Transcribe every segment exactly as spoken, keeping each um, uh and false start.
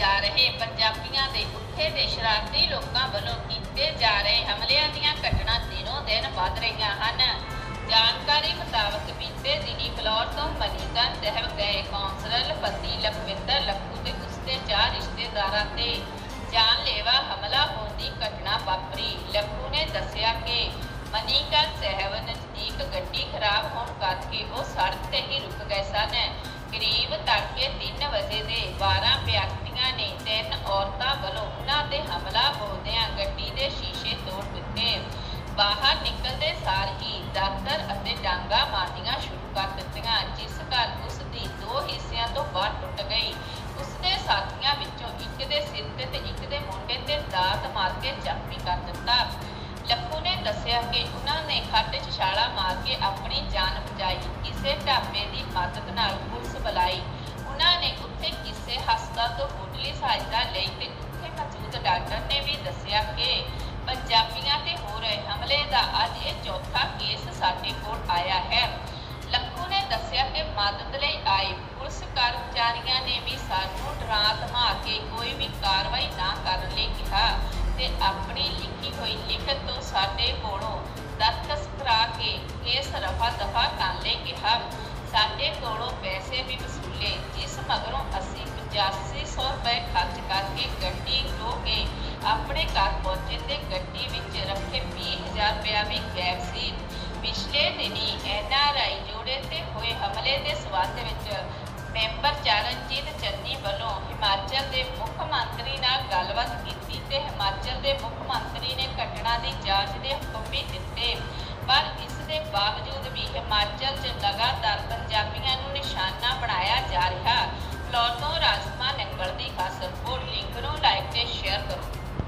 जा रहे पंजाबियों के उत्थे दे शरारती लोगों वालों कीते जा रहे हमलियां दीयां घटना दिनों दिन वध रही हैं। जानकारी मुताबक बीते दिनी फलौर तो मनीगंज साहब गए कौंसलर पति लखविंदर लखू ते उसके चार रिश्तेदारों से जानलेवा हमला होने की घटना वापरी। लखू ने दस्सिया कि मनीगंज साहब नज़दीक गड्डी खराब होने करके वो सड़क से ही रुक गए सन। करीब तड़के तीन बजे के बारह व्यक्तियों ने तीन औरतों वालों उन्होंने हमला बोलदियां गड्डी के शीशे तोड़ दिते। बाहर निकलते सार ही दातर अते डांगा मारनियां शुरू कर दित्तियां, जिस घर उसकी दो हिस्सों तो बाहर टुट गई। उसके साथियों विचों एक दे सिर ते ते एक दे मोढे ते दात मार के जख्मी कर दिता। लखू ने दस्सिया कि उन्होंने खड्ड च छाला मार के अपनी जान बचाई। किसी ढाबे की मदद नाल पुलिस बुलाई। उन्होंने उत्थे किसी हस्पताल तो मुढली सहायता लई ते उत्थे मौजूद डॉक्टर ने भी दस्सिया कि पंजाबियों ते हो रहे हमले का अज ये चौथा केस साडे कोल आया है। लखू ने दस्सिया कि मदद लई आए पुलिस कर्मचारियों ने भी सानू डरा धमा के कोई भी कार्रवाई ना करने लई कहा ते अपनी लिखी हुई लिखत तो साडे कोलों दस्तखत करा के केस रफा दफा करने लई कहा। साडे कोलों पैसे भी वसूले, जिस मगरों असी पचासी सौ रुपए खर्च करके गड्डी ढो के अपने घर पहुंचे ते गड्डी विच रखे बीस हज़ार रुपया भी गैब सी। पिछले दिनी एन आर आई जोड़े ते हुए हमले के संबंध विच मैंबर चरणजीत चन्नी वालों हिमाचल के मुख्यमंत्री नाल गलबात की ते हिमाचल के मुख्यमंत्री ने घटना की जांच के हुक्म भी दिते, पर इस दे बावजूद भी हिमाचल च लगातार पंजाबियों को निशाना बनाया जा रहा। फलौर तो राजकुमार नंगल की खास रिपोर्ट। लिंक नूं लाइक ते शेयर करो।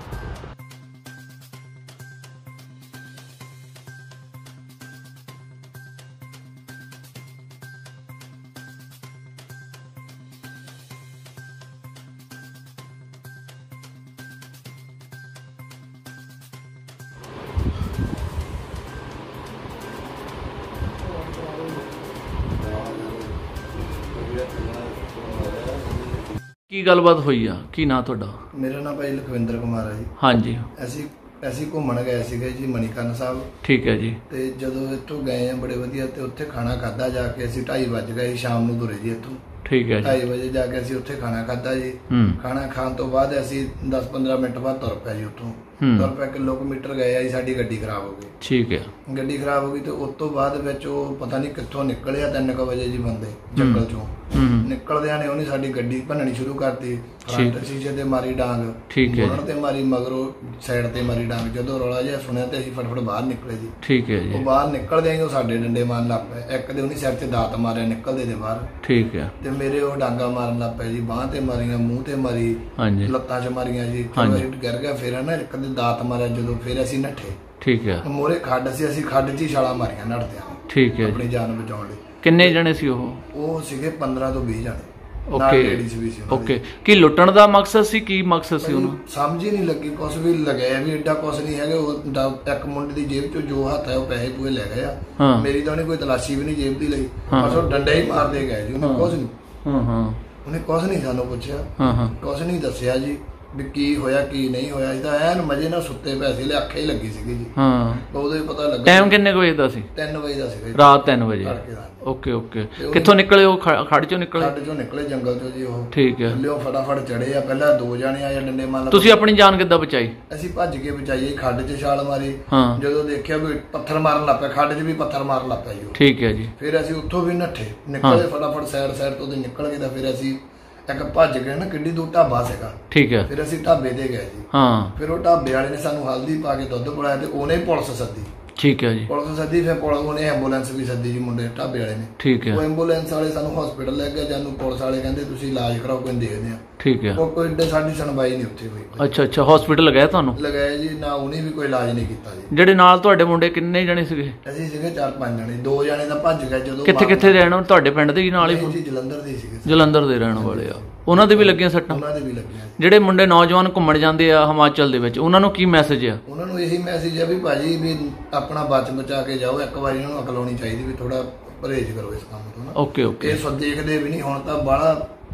की गलबात हुई आ? की ना तुहाडा? मेरा नाम भाई लखविंदर कुमार है जी। हाँ जी। ਅਸੀਂ ਅਸੀਂ ਘੁੰਮਣ ਗਏ ਸੀਗੇ ਜੀ ਮਣੀਕਰਨ ਸਾਹਿਬ। ठीक है जी। ਤੇ ਜਦੋਂ ਇੱਥੋਂ ਗਏ ਆ ਬੜੇ ਵਧੀਆ ਤੇ ਉੱਥੇ ਖਾਣਾ ਖਾਦਾ ਜਾ ਕੇ ਅਸੀਂ ਢਾਈ ਵੱਜ ਗਏ ਸ਼ਾਮ ਨੂੰ ਤੁਰੇ ਜੀ ਇੱਥੋਂ। ठीक है जी। ਢਾਈ ਵਜੇ ਜਾ ਕੇ ਅਸੀਂ ਉੱਥੇ ਖਾਣਾ ਖਾਦਾ ਜੀ। ਖਾਣਾ ਖਾਣ ਤੋਂ ਬਾਅਦ ਅਸੀਂ ਦਸ ਪੰਦਰਾਂ ਮਿੰਟ ਬਾਅਦ ਤੁਰ ਪਏ ਜੀ ਉੱਥੋਂ। ਤੁਰ ਪਏ ਕਿਲੋਮੀਟਰ ਗਏ ਆ ਜੀ, ਸਾਡੀ ਗੱਡੀ ਖਰਾਬ ਹੋ ਗਈ। ठीक है। ਗੱਡੀ ਖਰਾਬ ਹੋ ਗਈ ਤੇ ਉਸ ਤੋਂ ਬਾਅਦ ਵਿੱਚ ਉਹ ਪਤਾ ਨਹੀਂ ਕਿੱਥੋਂ ਨਿਕਲਿਆ ਤਿੰਨ ਕੁ ਵਜੇ ਜੀ ਬੰਦੇ ਜੰਗਲ ਚੋਂ ਨਿਕਲਦਿਆਂ ਨੇ ਉਹਨੇ ਸਾਡੀ ਗੱਡੀ ਭੰਨਣੀ ਸ਼ੁਰੂ ਕਰਤੀ। ਫਰੰਟ ਸ਼ੀਸ਼ੇ ਤੇ ਮਾਰੀ ਡਾਂਗ, ठीक है। ਉਹਨਾਂ ਤੇ ਮਾਰੀ ਮਗਰੋਂ ਸਾਈਡ ਤੇ ਮਾਰੀ ਡਾਂਗ। ਜਦੋਂ ਰੌਲਾ ਜਿਹਾ ਸੁਣਿਆ ਤੇ ਅਸੀਂ ਫਟਫਟ ਬਾਹਰ ਨਿਕਲੇ ਜੀ। ठीक है ਉਹ जी। ਬਾਹਰ ਨਿਕਲਦੇ ਆਂ ਉਹ ਸਾਡੇ ਡੰਡੇ ਮਾਰਨ ਲੱਗ ਪਏ। ਇੱਕ ਦੇ ਉਹਨੇ ਸਿਰ ਤੇ ਦਾਤ ਮਾਰਿਆ ਨਿਕਲਦੇ ਦੇ ਬਾਹਰ। ठीक है। ਤੇ ਮੇਰੇ ਉਹ ਡਾਂਗਾ ਮਾਰਨ ਲੱਗ ਪਏ ਜੀ, ਬਾਂਹ ਤੇ ਮਾਰੀਆਂ, ਮੂੰਹ ਤੇ ਮਾਰੀ, हाँ जी। ਲੱਤਾਂ 'ਚ ਮਾਰੀਆਂ ਜੀ। हाँ जी। ਗਿਰ ਗਿਆ ਫਿਰ ਨਾ ਇੱਕ ਦੇ ਦਾਤ ਮਾਰਿਆ ਜਦੋਂ, ਫਿਰ ਅਸੀਂ ਨੱਠੇ। ठीक है। ਮੋਰੇ ਖੱਡ ਸੀ, ਅਸੀਂ ਖੱਡ 'ਚ ਹੀ ਛਾਲਾਂ ਮਾਰੀਆਂ ਨੱਠਦਿਆਂ ठीक है ਆਪਣੀ जी। ਜਾਨ ਬਚਾਉਣ ਲਈ। किन्ने जने सी ओह? ਉਹ ਸੀਗੇ ਪੰਦਰਾਂ ਤੋਂ ਵੀਹ ਜਾਣੇ। Okay okay. की लुटण दा मकसद सी? की मकसद सी उन्होंने? समझ ही नहीं लगी, कुछ भी लगाया भी एडा कुछ नहीं है। एक मुंडे दी जेब चो जो हथ है वो पैसे पूरे ले गए। हाँ। मेरी तो उन्हें कोई तलाशी भी नहीं जेब दी लई। हाँ। बस वो डंडे ही मार दे गए जी। उन्हें कुछ नहीं, हाँ हाँ। उन्हें कुछ नहीं सानू पूछया, हाँ हाँ। कुछ नहीं दसिया जी भी की होया की नहीं होया। इदा ऐन मजे नाल सुत्ते पए सी, अख ही लगी सी जी। हाँ। उदों ही पता लगा। टाइम किन्ने बजे दा सी? तीन बजे दा सी रात तीन बजे। तड़के दा। Okay okay. कित्थों निकले वो? खड़ चों निकले? खड्ड चों निकले जंगल चों जी। वो ठीक है। लियो फटाफट चढ़े आ। पहला दो जाने आए डंडे मार। तुसी अपनी जान किद्दां बचाई? ਅਸੀਂ ਭੱਜ ਕੇ ਬਚਾਈਏ, ਖੱਡ 'ਚ ਛਾਲ ਮਾਰੀ। ਹਾਂ। ਜਦੋਂ ਦੇਖਿਆ ਵੀ ਪੱਥਰ ਮਾਰਨ ਲੱਗ ਪਿਆ, ਖੱਡ 'ਚ ਵੀ ਪੱਥਰ ਮਾਰਨ ਲੱਗ ਪਿਆ ਜੀ। ਠੀਕ ਹੈ ਜੀ। ਫਿਰ ਅਸੀਂ ਉੱਥੋਂ ਵੀ ਨੱਠੇ, ਨਿਕਲੇ ਫਟਾਫਟ ਸਾਈਡ ਸਾਈਡ ਤੋਂ ਤੇ ਨਿਕਲ ਗਏ। ਤਾਂ ਫਿਰ ਅਸੀਂ ਇੱਕ ਭੱਜ ਗਏ ਨਾ, ਕਿੱਡੀ ਦੂਰ ਢਾਬਾ ਸੀਗਾ। ਠੀਕ ਹੈ। ਫਿਰ ਅਸੀਂ ਢਾਬੇ ਤੇ ਗਏ ਜੀ। ਹਾਂ। ਫਿਰ ਉਹ ਢਾਬੇ ਵਾਲੇ ਨੇ ਸਾਨੂੰ ਹਲਦੀ ਪਾ ਕੇ ਦੁੱਧ ਪਿਲਾਇਆ ਤੇ ਉਹਨੇ ਪੁਲਿਸ ਸੱਦੀ। ਠੀਕ ਹੈ ਜੀ। ਪੁਲਿਸ ਸੱਦੀ, ਫਿਰ ਪੁਲਿਸ ਉਹਨੇ ਐਂਬੂਲੈਂਸ ਵੀ ਸੱਦੀ ਜੀ ਮੁੰਡੇ ਢਾਬੇ ਵਾਲੇ ਨੇ। ਠੀਕ ਹੈ। ਉਹ ਐਂਬੂਲੈਂਸ ਵਾਲੇ ਸਾਨੂੰ ਹਸਪੀਟਲ ਲੈ ਗਏ। ਜਾਨੂੰ ਪੁਲਿਸ ਵਾਲੇ ਕਹਿੰਦੇ ਤੁਸੀਂ ਇਲਾਜ ਕਰਾਓ, ਕੋਈ ਦੇਖਦੇ ਆ। ਠੀਕ ਹੈ। ਉਹ ਕੋਈ ਏਡੇ ਸਾਡੀ ਸੁਣਵਾਈ ਨਹੀਂ ਉੱਥੇ ਹੋਈ। ਅੱਛਾ ਅੱਛਾ। ਹਸਪੀਟਲ ਲਗਾਇਆ ਤੁਹਾਨੂੰ? ਲਗਾਇਆ ਜੀ ਨਾ, ਉਹਨੇ ਵੀ ਕੋਈ ਇਲਾਜ ਨਹੀਂ ਕੀਤਾ ਜੀ। ਜਿਹੜੇ ਨਾਲ ਤੁਹਾਡੇ ਮੁੰਡੇ ਕਿੰਨੇ ਜਣੇ ਸੀਗੇ? ਅਸੀਂ ਸੀਗੇ ਚਾਰ ਪੰਜ ਜਣੇ। ਦੋ ਜਣੇ ਤਾਂ ਭੱਜ ਗਏ ਜਦੋਂ। ਕਿੱਥੇ ਕਿੱਥੇ ਰਹਿਣ ਵਾਲੇ? ਤੁਹਾਡੇ ਪਿੰਡ ਦੇ ਹੀ ਨਾਲ ਹੀ? ਜੀ ਜਲੰਧਰ ਦੇ ਸੀਗੇ। ਜਲੰਧਰ ਦੇ ਰਹਿਣ ਵਾਲੇ ਆ। ਉਹਨਾਂ ਦੇ ਵੀ ਲੱਗੀਆਂ ਸੱਟਾਂ? ਉਹਨਾਂ ਦੇ ਵੀ ਲੱਗੀਆਂ। ਜਿਹੜੇ ਮੁੰਡੇ ਨੌਜਵਾਨ ਘੁੰਮਣ ਜਾਂਦੇ ਆ ਹਿਮਾਚਲ ਦੇ ਵਿੱਚ, ਉਹਨਾਂ ਨੂੰ ਕੀ ਮੈਸੇਜ ਆ? ਉਹਨਾਂ ਨੂੰ ਇਹੀ ਮੈਸੇਜ ਆ ਵੀ ਭਾਜੀ ਵੀ ਆਪਣਾ ਬਚ ਬਚਾ ਕੇ ਜਾਓ। ਇੱਕ ਵਾਰੀ ਉਹਨਾਂ ਨੂੰ ਅਕਲ ਆਉਣੀ ਚਾਹੀਦੀ ਵੀ ਥੋੜਾ ਪਰਹੇਜ਼ ਕਰੋ ਇਸ ਕੰਮ ਤੋਂ ਨਾ। Okay okay. ਇਹ ਸੋ ਦੇਖਦੇ ਵੀ ਨਹੀਂ ਹੁਣ ਤਾਂ ਬਾਹਲਾ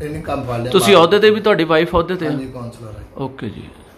ਇਹਨੇ ਕੰਮ ਫੜ ਲਿਆ। ਤੁਸੀਂ ਅਹੁਦੇ ਤੇ ਵੀ, ਤੁਹਾਡੀ ਵਾਈਫ ਅਹੁਦੇ ਤੇ? ਹਾਂਜੀ ਕਾਉਂਸਲਰ ਹੈ। ਓਕੇ ਜੀ।